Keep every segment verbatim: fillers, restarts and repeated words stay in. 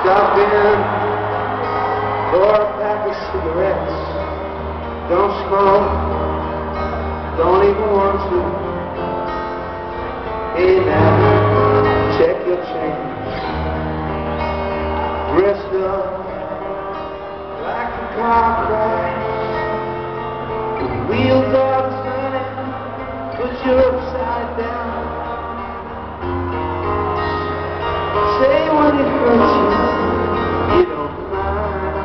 Stop in for a pack of cigarettes. Don't smoke, don't even want to. Hey now, check your change. Dressed up like a car crash. The wheels are turning, but you're upside down. Say when it hurts you, you don't mind.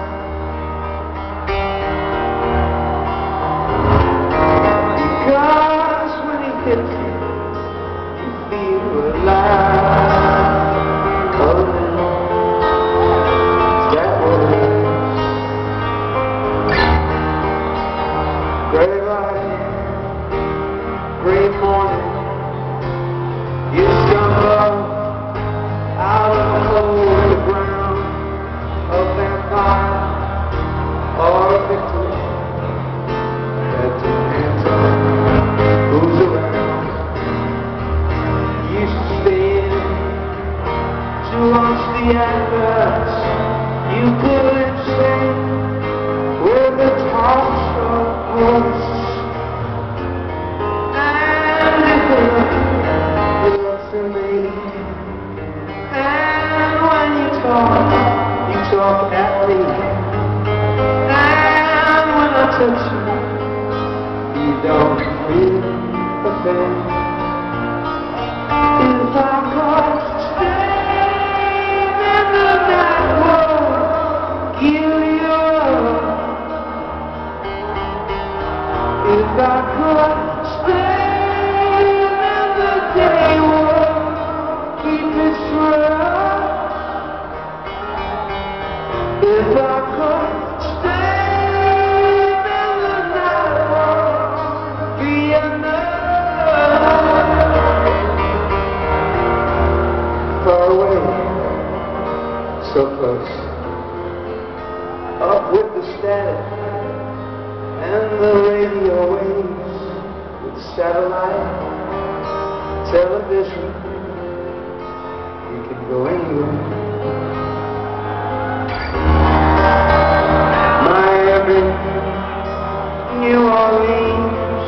Because when it hits you, you feel alive. Oh, is that what it is? Gray light, gray morning, you stumble out of the hole in the ground, a vampire or a victim that depends on who's around. You used to stand to watch the adverts. You couldn't sing with the talk show hosts, and if you look to me, you talk at me, and when I touch you, you don't feel a thing. If I could stay in the night world, give you up. If I could stay in the day world, keep it straight. If I could stay in the night world, be enough. Far away, so close, up with the static and the radio waves, with satellite television, you can go anywhere. New Orleans,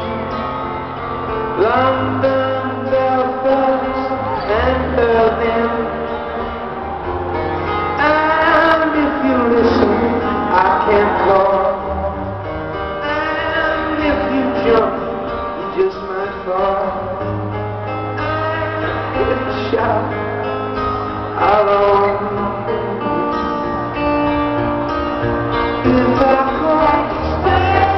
London, Belfast, and Berlin. And if you listen, I can call. And if you jump, you just might fall. And if you shout, I'll own. If I could stay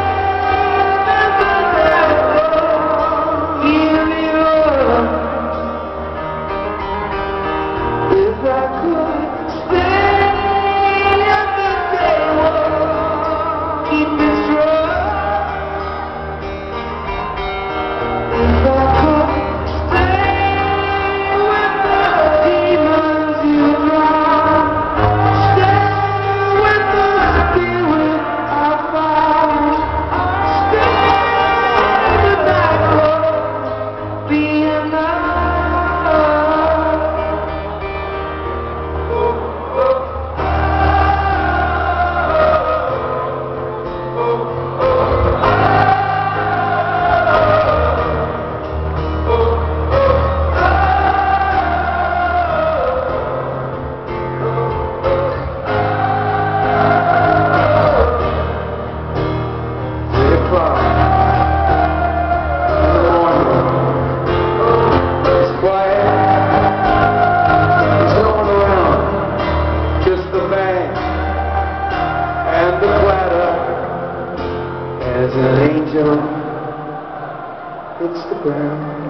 as an angel hits the ground.